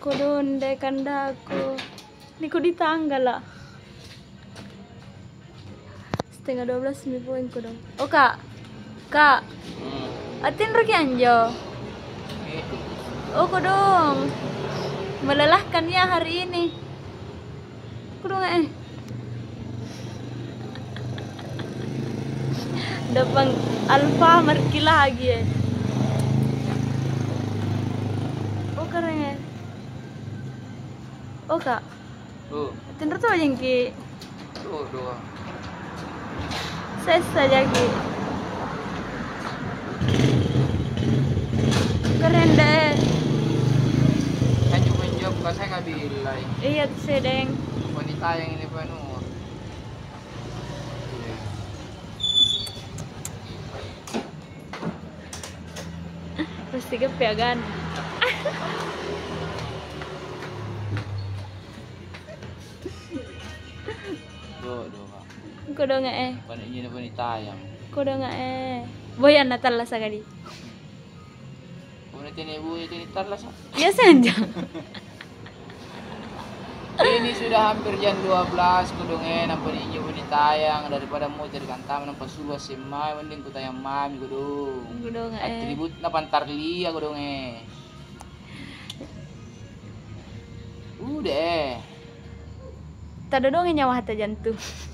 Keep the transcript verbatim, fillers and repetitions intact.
Kodonde kandaku. Ini kok di tangga lah. Setengah dua belas mi poin ko dong. Oh kak, kak. Hmm. Atin raki anjo. Oh kodong. Melelahkan ya hari ini. Kodong eh. Depan Alfa marki lagi ya. Oh keren ya. Oh kak. Tuh, Atin tuh aja ki. tuh, tuh. Sesa lagi. Keren deh. Kan cuma jawab kan saya nggak bilang. Iya sedeng. Wanita yang ini penuh. Pasti kepiagan. Tuh, tuh, Kak. Kodo nga eh. Panik ini wanita yang. Kodo nga eh. Boyan natal lah sagadi. Wanita ini ibu itu nitar lah. Sa. Ya saja. Ini sudah hampir jam dua belas kudunge nampak ini bunyi tayang daripada mau jadi kantam nampak subuh semai mending ku tayang mami kudung. Kodo nga eh. Atribut na pantar lia kudunge. Udah. Tado dong nyawa hata jantung.